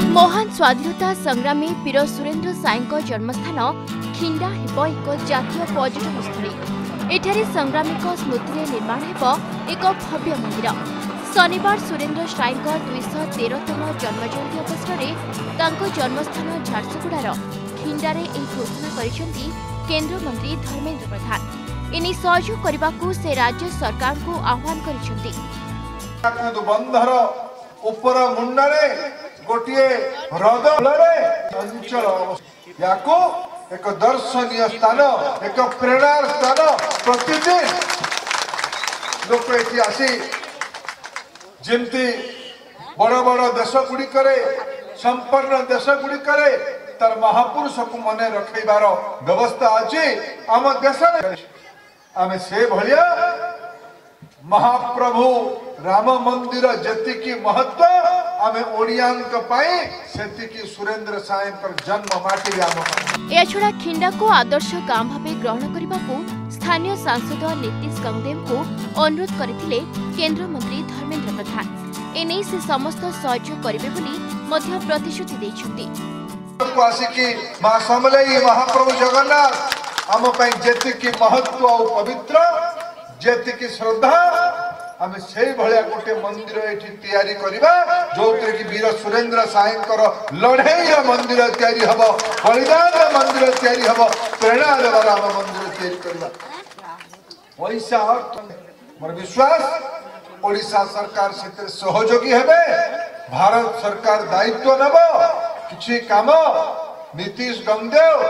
महान स्वाधीनता संग्रामी वीर सुरेन्द्र साईं जन्मस्थान खिंडा हेब एक जातीय पर्यटन स्थली। एठारे संग्रामी स्मृति में निर्माण हेब एक भव्य मंदिर। शनिवार सुरेन्द्र साईं 213तम जन्मजयंती अवसर में जन्मस्थान झारसुगुड़ार खिंडारे घोषणा करिसेंती केंद्र मंत्री धर्मेंद्र प्रधान। एने सहयोग करने को से राज्य सरकार को आह्वान करिसेंती। बंधर उपर मुंडे गोटे ह्रदे अंचल याको एक दर्शनीय स्थान एक प्रेरणार स्थान प्रतिदिन लोक ये आसी जमती बड़ बड़ देश गुड़िक संपन्न देश गुड़िक तार महापुरुष को मन रखार व्यवस्था अच्छी आम देश आम से भाया महाप्रभु राम मंदिर जी महत्व आम ओडियां से सुरेन्द्र साईं जन्म माटी। एछड़ा खिंडा को आदर्श गांव भावे ग्रहण करने को स्थानीय सांसद नीतीश गंगदेव को अनुरोध करथिले केंद्र मंत्री धर्मेंद्र प्रधान। एने से समस्त सहयोग करेंगे बोली प्रतिश्रुति दैछंती। मां समलेई महाप्रभु जगन्नाथ आम जी महत्व और पवित्र जी श्रद्धा आम से भाया गोटे मंदिर ये करवा जो कि वीर सुरेन्द्र साईं लड़े मंदिर तैयारी हम बलिदान मंदिर तैयारी हम प्रेरणा देवार आम मंदिर तैयारी मोर विश्वास ओडिशा सरकार से सहयोगी हेबे। भारत सरकार दायित्व नब किछि काम नीतीश गंगदेव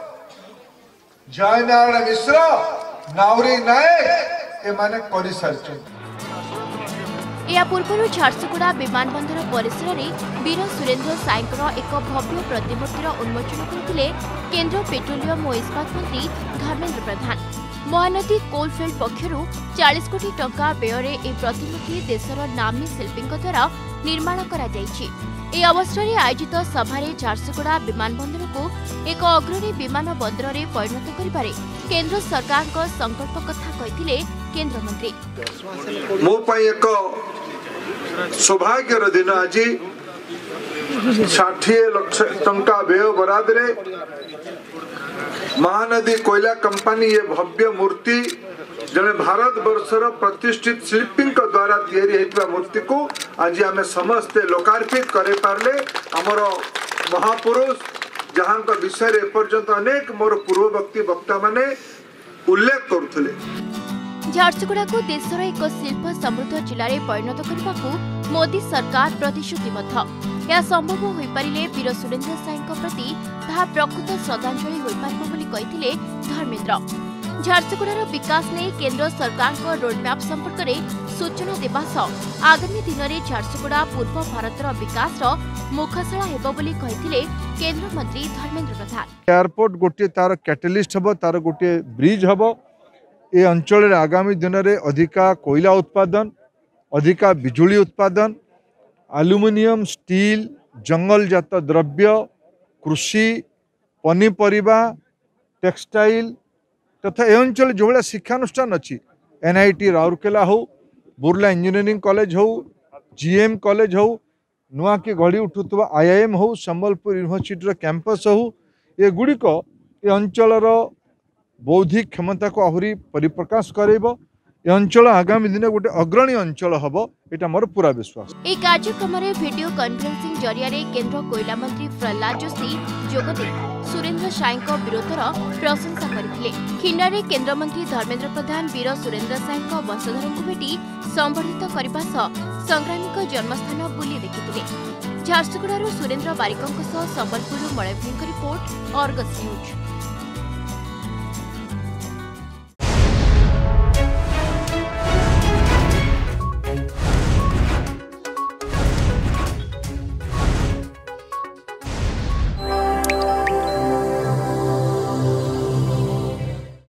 जयनारायण मिश्र नाउरी नायक एमाने करि सारछन। या पूर्व झारसुगुड़ा विमानबंदर परिसर में वीर सुरेन्द्र साईं एक भव्य प्रतिमूर्तिर उन्मोचन करथिले केंद्र पेट्रोलियम और इस्पात मंत्री धर्मेंद्र प्रधान। महानदी कोलफील्ड पक्षर 40 कोटी टंका व्यय ए प्रतिमूर्ति देशर नामी शिल्पी द्वारा निर्माण करा जायछि। ए अवसर में आयोजित सभारे झारसुगुड़ा विमानबंदर को एक अग्रणी विमान बंदर में परिणत करिबारे केंद्र सरकार को संकल्प कथा कहिथिले केंद्र मंत्री। मो पई एक सौभाग्यर दिन आज 60 लाख टंका व्यय बराद रे महानदी कोयला कंपनी ये भव्य मूर्ति जने भारत वर्षर प्रतिष्ठित शिल्पी द्वारा तैयारी होता मूर्ति को आज आम समस्ते लोकार्पित करे पारले। आमर महापुरुष जहाँ विषय एपर्यंत अनेक मोर पूर्ववर्ती वक्ता माने उल्लेख करुले। झारसुगुड़ा को देशर एक शिल्प समृद्ध जिले में परिणत करने को मोदी सरकार प्रतिश्रुतिबद्ध। यह संभव हो पारिले वीर सुरेन्द्र साईं प्रति ताहा प्रकृत श्रद्धांजलि हो पारिबो बोली कहिथिले धर्मेंद्र। झारसुगुड़ार विकास ने केंद्र सरकार को रोडमैप संपर्क में सूचना देवा सह आगामी दिन में झारसुगुड़ा पूर्व भारतर विकास मुखशाला हेबो बोली कहिथिले केंद्र मंत्री धर्मेंद्र प्रधान। एयरपोर्ट गोटे तार कैटलिस्ट हबो तार गोटे ब्रिज हबो ए अंचल आगामी दिन में अधिका कोयला उत्पादन अधिका बिजुली उत्पादन एल्युमिनियम स्टील जंगलजात द्रव्य कृषि पनीपरिबा टेक्सटाइल तथा ए अंचल जो भाया शिक्षानुष्ठान अच्छी NIT राउरकेला हो बुर्ला इंजीनियरिंग कॉलेज हो GM कॉलेज हो नुआ की गढ़ी उठुवा IIM हो संबलपुर यूनिवर्सिटी कैंपस हो ये गुड़िक ए अंचलर बौद्धिक क्षमता को आहरी परिप्रकाश करेब। यह अंचल आगामी दिन गोटे अग्रणी अंचल हम एटा मोर पूरा विश्वास। एक कार्यक्रम में वीडियो कॉन्फ्रेंसिंग जरिया केंद्र कोयला मंत्री प्रहलाद जोशी जोगदे सुरेन्द्र साईं विरोधर प्रशंसा करथिले। खिंडारे केंद्र मंत्री धर्मेंद्र प्रधान वीर सुरेन्द्र साईं वंशधर को भेटी संबर्धित करने संग्रामी जन्मस्थान बुली देखिथिले। झारसुगुड़ारू सुरेन्द्र बारिकों संबलपुर मलयभूमि रिपोर्ट अर्गस न्यूज।